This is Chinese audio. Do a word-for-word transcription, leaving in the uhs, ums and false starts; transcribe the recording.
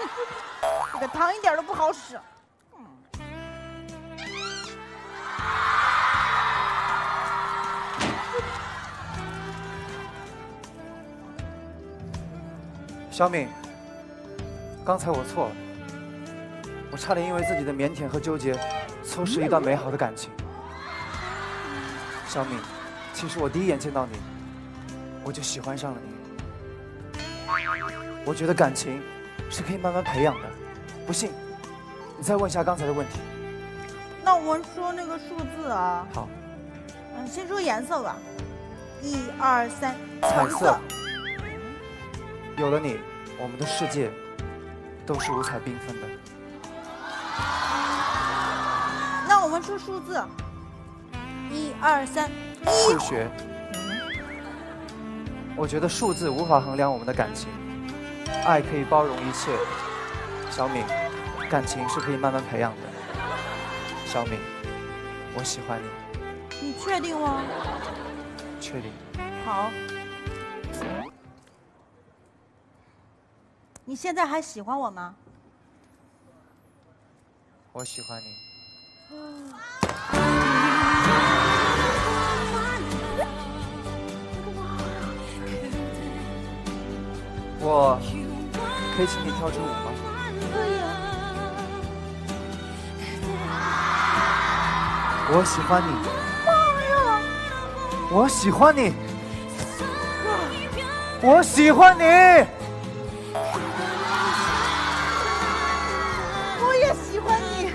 这个汤一点都不好使。 小敏，刚才我错了，我差点因为自己的腼腆和纠结，错失一段美好的感情。小敏，其实我第一眼见到你，我就喜欢上了你。我觉得感情是可以慢慢培养的，不信，你再问一下刚才的问题。 那我们说那个数字啊。 好。 嗯，先说颜色吧。一二三， 彩色。有了你，我们的世界都是五彩缤纷的。 那我们说数字，一二三，一。 数学。我觉得数字无法衡量我们的感情，爱可以包容一切。小敏，感情是可以慢慢培养的。小敏，我喜欢你。 你确定吗？ 确定。 好。你现在还喜欢我吗？ 我喜欢你。我可以请你跳支舞吗？ 可以啊。 我喜欢你。 妈呀！ 我喜欢你。我喜欢你。 我也喜欢你。